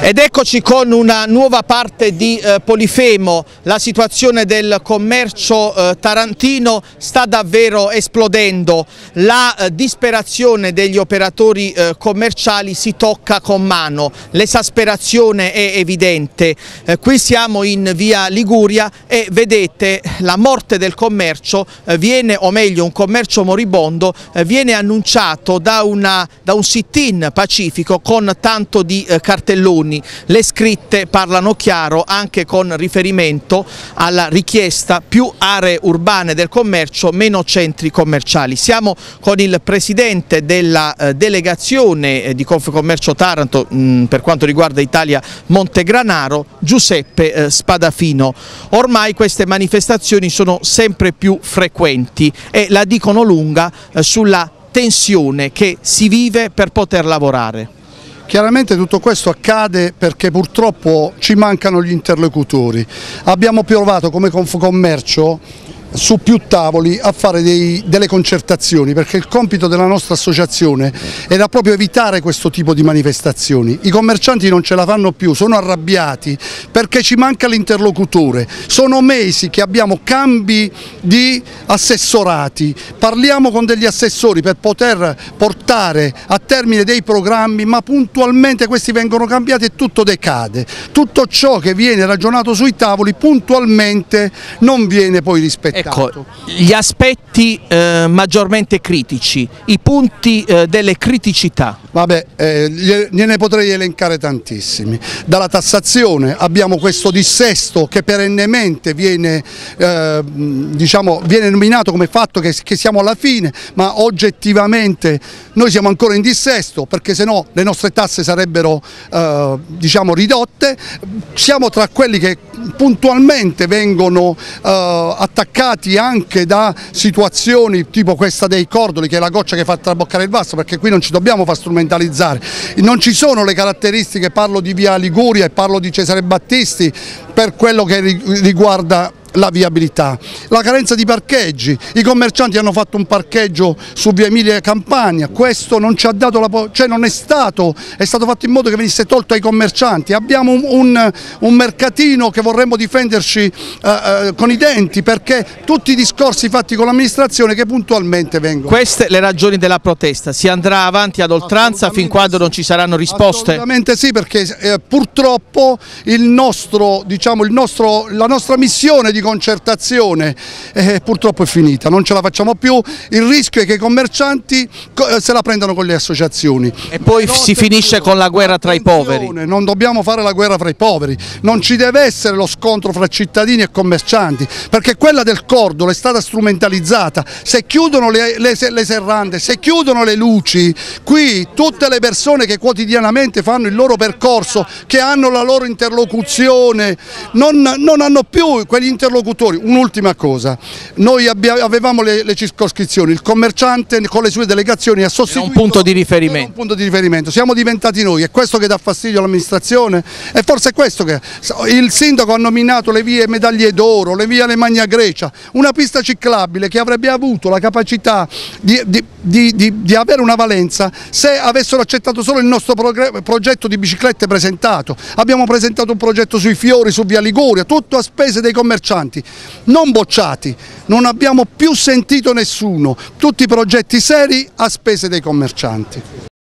Ed eccoci con una nuova parte di Polifemo. La situazione del commercio tarantino sta davvero esplodendo, la disperazione degli operatori commerciali si tocca con mano, l'esasperazione è evidente. Qui siamo in via Liguria e vedete la morte del commercio viene, o meglio un commercio moribondo, viene annunciato da un sit-in pacifico con tanto di cartelloni. Le scritte parlano chiaro anche con riferimento alla richiesta più aree urbane del commercio, meno centri commerciali. Siamo con il presidente della delegazione di Confcommercio Taranto per quanto riguarda Italia Montegranaro, Giuseppe Spadafino. Ormai queste manifestazioni sono sempre più frequenti e la dicono lunga sulla tensione che si vive per poter lavorare. Chiaramente tutto questo accade perché purtroppo ci mancano gli interlocutori. Abbiamo provato come Confcommercio su più tavoli a fare delle concertazioni, perché il compito della nostra associazione era proprio evitare questo tipo di manifestazioni. I commercianti non ce la fanno più, sono arrabbiati perché ci manca l'interlocutore. Sono mesi che abbiamo cambi di assessorati, parliamo con degli assessori per poter portare a termine dei programmi, ma puntualmente questi vengono cambiati e tutto decade. Tutto ciò che viene ragionato sui tavoli puntualmente non viene poi rispettato. Ecco, gli aspetti maggiormente critici, i punti delle criticità. Vabbè, ne potrei elencare tantissimi. Dalla tassazione abbiamo questo dissesto che perennemente viene nominato come fatto che siamo alla fine, ma oggettivamente noi siamo ancora in dissesto, perché se no le nostre tasse sarebbero ridotte. Siamo tra quelli che puntualmente vengono attaccati anche da situazioni tipo questa dei cordoli, che è la goccia che fa traboccare il vaso, perché qui non ci dobbiamo far strumentalizzare, non ci sono le caratteristiche, parlo di via Liguria e parlo di Cesare Battisti per quello che riguarda la viabilità, la carenza di parcheggi. I commercianti hanno fatto un parcheggio su via Emilia Campania, questo non ci ha dato è stato fatto in modo che venisse tolto ai commercianti. Abbiamo un mercatino che vorremmo difenderci con i denti, perché tutti i discorsi fatti con l'amministrazione che puntualmente vengono. Queste le ragioni della protesta, si andrà avanti ad oltranza fin quando non ci saranno risposte? Assolutamente sì, perché purtroppo la nostra missione di concertazione purtroppo è finita, non ce la facciamo più. Il rischio è che i commercianti se la prendano con le associazioni e poi si finisce con la guerra tra i poveri. Non dobbiamo fare la guerra fra i poveri, non ci deve essere lo scontro fra cittadini e commercianti, perché quella del cordolo è stata strumentalizzata. Se chiudono le serrande, se chiudono le luci, qui tutte le persone che quotidianamente fanno il loro percorso, che hanno la loro interlocuzione, non hanno più quegli interlocutori. Un'ultima cosa, noi avevamo le circoscrizioni, il commerciante con le sue delegazioni ha sostituito un punto di riferimento. Siamo diventati noi, è questo che dà fastidio all'amministrazione, e forse è questo che il sindaco ha nominato le vie Medaglie d'Oro, le vie Alemagna Grecia, una pista ciclabile che avrebbe avuto la capacità di avere una valenza se avessero accettato solo il nostro progetto di biciclette presentato. Abbiamo presentato un progetto sui fiori, su via Liguria, tutto a spese dei commercianti, non bocciati, non abbiamo più sentito nessuno, tutti progetti seri a spese dei commercianti.